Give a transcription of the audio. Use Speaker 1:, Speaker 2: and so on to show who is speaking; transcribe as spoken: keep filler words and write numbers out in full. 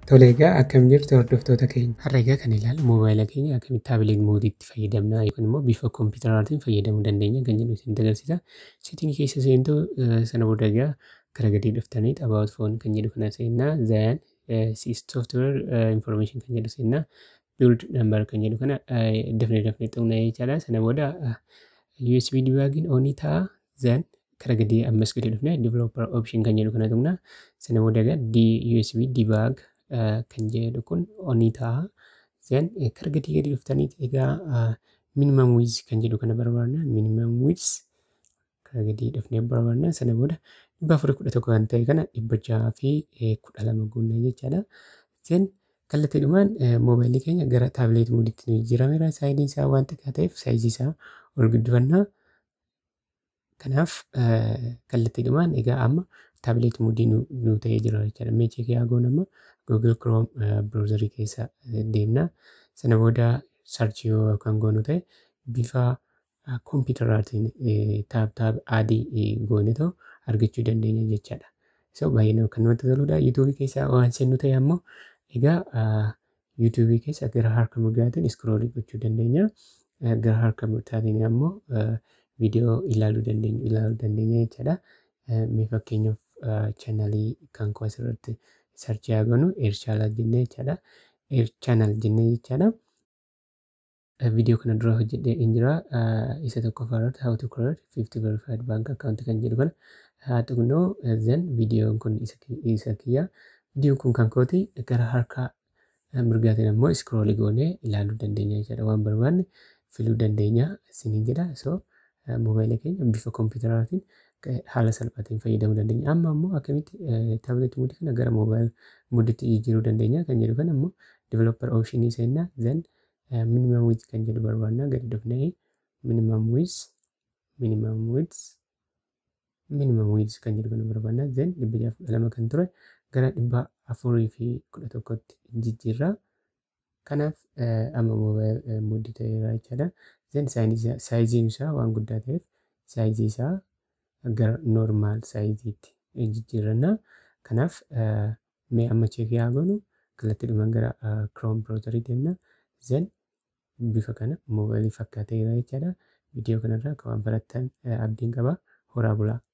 Speaker 1: Tole egaa akkam jirtu hordoftoota keenya. Har'a egaa kan ilaallu moobaayila keenya akkamitti taabileet moodiitti fayyadamna yookiin immoo bifa kompiitaraatiin fayyadamuu dandeenya kan jedhu isinitti agarsiisa. Seetingii keessa seentu sana booda egaa gara gadii dhuftanii about phone kan jedhu kana seennaa then software information kan jedhu seennaa build number kan jedhu kana dafnee dafnee xumna jechaadha. Sana booda U S B debuggiin onii ta'a then gara gadii ammas gadi dhufnee developer option kan jedhu kana xumna. Sana booda egaa U S B debug kan jedhu kun onii ta'a. Then gara gadii gadi dhuftanii egaa minimum width kan jedhu kana barbaadna. Minimum width gara gadii dhufnee barbaadna. Sana booda dhibba afurii kudha tokko kan ta'e kana dhibba jaha fi kudha lama guunnee jechaadha. Then kallattiidhumaan moobaayilii keenya gara taabileet moodiitti nu jijjiirameera. Saayiziin isaa waan xiqqaa ta'eef saayizii isaa ol guddifannaa. Kanaaf kallattiidhumaan egaa amma taabileet moodii nu ta'ee jira jechaadha. Mee cheekii haa goonu amma Google Chrome browserii keessa deemna. Sana booda sarchii yoo kan goonu ta'e bifa kompiitaraatiin taab taab adii goone ta'u argachuu dandeenya jechaadha. So baay'ee kan namatti toludha. Yuutuubii keessa waan seennu ta'e ammoo egaa yuutuubii keessa gara harka mirgaatiin iskroolii gochuu dandeenya. Gara harka bitaatiin ammoo viidiyoo ilaaluu dandeenya ilaaluu dandeenya jechaadha. Mee fakkeenyaaf chaanalii kan koo asirratti sarchii haa goonu eerchaanal jennee jechaadha. Eerchaanal jennee jechaadha. Viidiyoo kana dura hojjedhee hin jira. Isa tokkoffaa irratti how to create fifty verified bank account kan jedhu kana haa tuqnu then viidiyoon kun isa kiyya. Viidiyoon kun kan kooti gara harka mirgaatiin ammoo iskroolii goonee ilaaluu dandeenya jechaadha. Waan barbaanne filuu dandeenya isiniin jedha. So moobaayila keenya bifa kompiitaraatiin haala salphaatiin fayyadamuu dandeenya. Amma ammoo akkamitti taabileet moodii kana gara moobaayila moodiitti jijjiiruu dandeenya kan jedhu kana ammoo developer optionii seennaa then minimum width kan jedhu barbaadna gadi dhufnee minimum width minimum width minimum width kan jedhu kana barbaadna then dhibba jaha kudha lama kan ture gara dhibba afurii fi kudha tokkotti jijjiirra. Kanaaf amma moobaayila moodii ta'eera jechaadha. Then saayiziin isaa waan guddaa ta'eef saayizii isaa gara normaal saayiziitti jijjiirranna. Kanaaf mee amma cheekii haa goonu kallattiidhumaan gara Chrome browserii deemna. Then bifa kana moobaayilii fakkaateera jechaadha. Viidiyoo kanarraa akka waan barattan abdiin qaba. Horaa bulaa.